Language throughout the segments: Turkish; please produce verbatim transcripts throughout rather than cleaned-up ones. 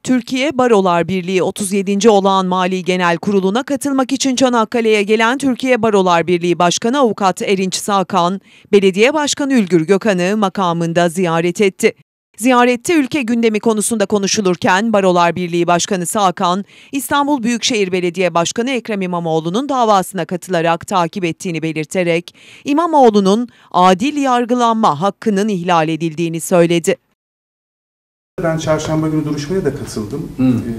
Türkiye Barolar Birliği otuz yedinci olağan Mali Genel Kurulu'na katılmak için Çanakkale'ye gelen Türkiye Barolar Birliği Başkanı Avukat Erinç Sağkan, Belediye Başkanı Ülgür Gökhan'ı makamında ziyaret etti. Ziyarette ülke gündemi konusunda konuşulurken Barolar Birliği Başkanı Sağkan, İstanbul Büyükşehir Belediye Başkanı Ekrem İmamoğlu'nun davasına katılarak takip ettiğini belirterek, İmamoğlu'nun adil yargılanma hakkının ihlal edildiğini söyledi. Ben çarşamba günü duruşmaya da katıldım. Hmm. Ee,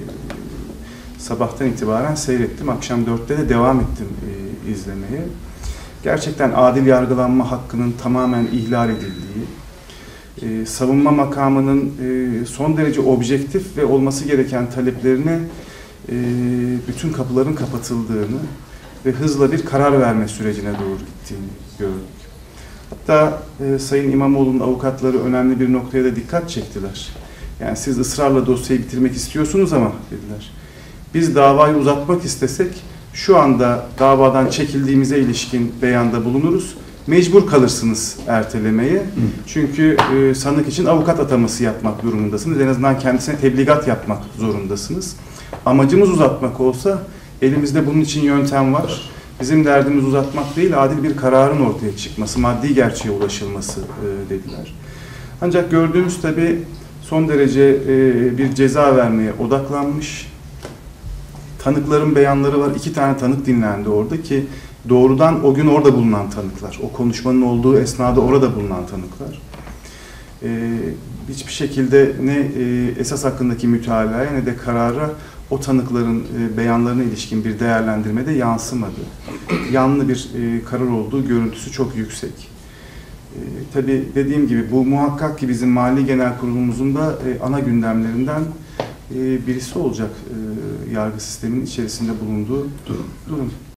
sabahtan itibaren seyrettim. Akşam dörtte de devam ettim e, izlemeye. Gerçekten adil yargılanma hakkının tamamen ihlal edildiği, e, savunma makamının e, son derece objektif ve olması gereken taleplerine e, bütün kapıların kapatıldığını ve hızla bir karar verme sürecine doğru gittiğini gördük. Hatta e, Sayın İmamoğlu'nun avukatları önemli bir noktaya da dikkat çektiler. Yani siz ısrarla dosyayı bitirmek istiyorsunuz ama dediler, biz davayı uzatmak istesek şu anda davadan çekildiğimize ilişkin beyanda bulunuruz. Mecbur kalırsınız ertelemeye. Hı. Çünkü e, sanık için avukat ataması yapmak durumundasınız. En azından kendisine tebligat yapmak zorundasınız. Amacımız uzatmak olsa elimizde bunun için yöntem var. Bizim derdimiz uzatmak değil, adil bir kararın ortaya çıkması, maddi gerçeğe ulaşılması e, dediler. Ancak gördüğümüz tabii son derece e, bir ceza vermeye odaklanmış. Tanıkların beyanları var. İki tane tanık dinlendi orada ki doğrudan o gün orada bulunan tanıklar. O konuşmanın olduğu esnada orada bulunan tanıklar. E, hiçbir şekilde ne e, esas hakkındaki mütalaya ne de karara o tanıkların e, beyanlarına ilişkin bir değerlendirmede yansımadı. Yanlı bir e, karar olduğu görüntüsü çok yüksek. E, tabii dediğim gibi bu muhakkak ki bizim Mali Genel Kurulumuzun da e, ana gündemlerinden e, birisi olacak e, yargı sisteminin içerisinde bulunduğu durum. durum.